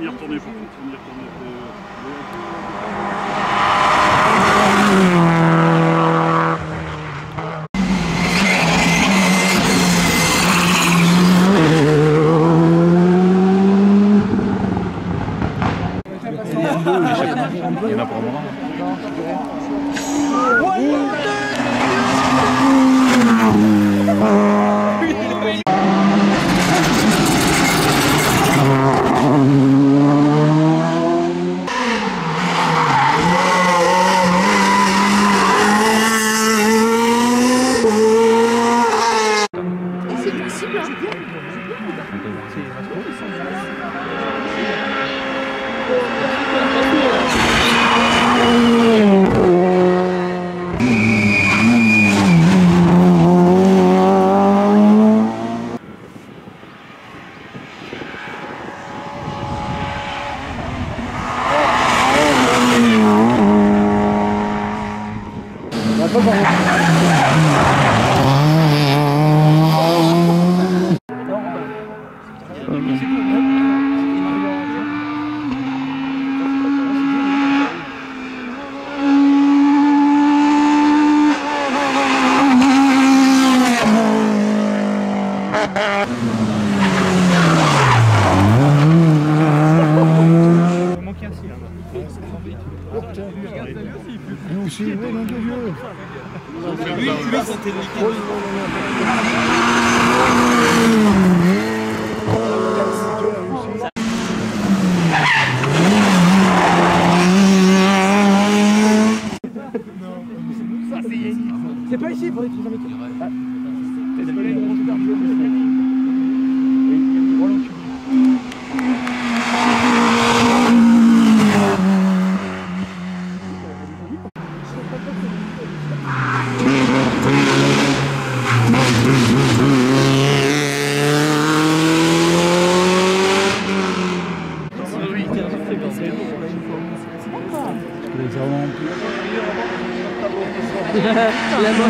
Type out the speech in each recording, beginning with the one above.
y retourner, faut y retourner. Il y en a pour un moment. C'est possible, hein. Nous aussi, oui, nom de Dieu. Lui, c'était le liquide. C'est pas ici pour les 300 mètres. La moche.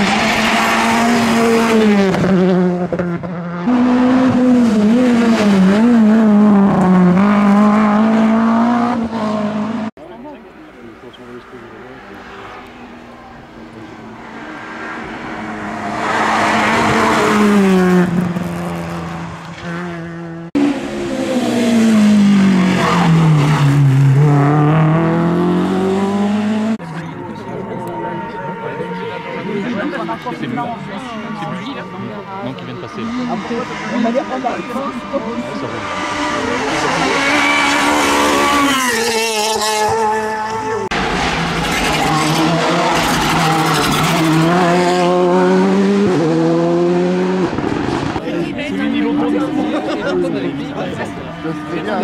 C'est lui là. Donc il vient de passer là. Après, on va dire qu'on va. Ça va. C'est bien.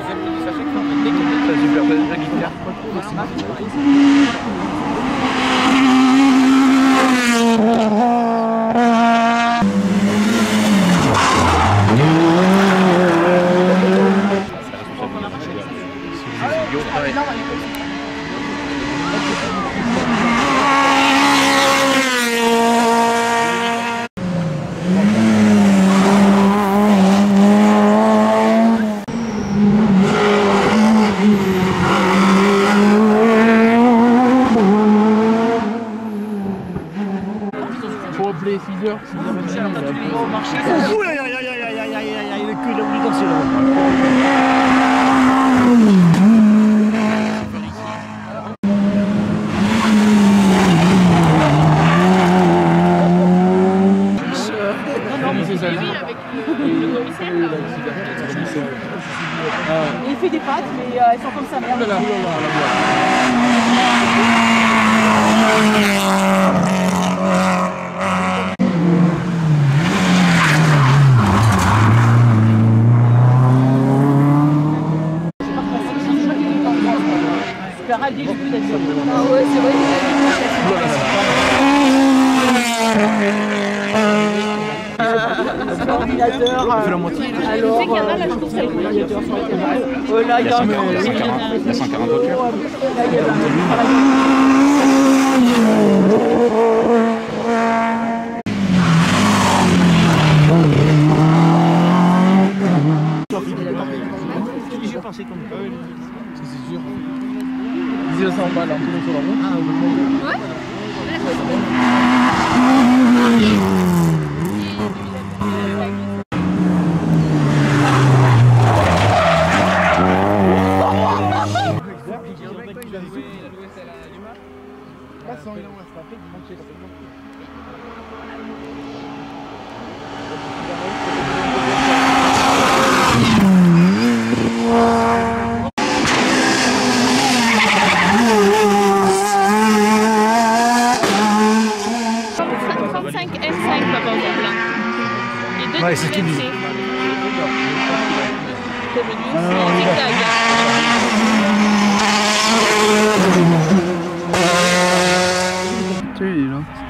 Pour appeler 6 heures, 6h30. Au marché, c'est fou, le cul de l'ambulance là. Il fait des pâtes, mais elles sont comme sa mère. Super ravi du coup d'être sur le ah ouais, c'est vrai que l'ordinateur. On fait la moitié. Alors, l'ordinateur sur le là, il y a 140 voitures. J'ai pensé 200 balles en tout sur la route. Ouais. 35 F5 papa au blanc. Et deux Ouais, c'est tout dit. C'est venu. Non, non, on y va. Tu sais, il est là.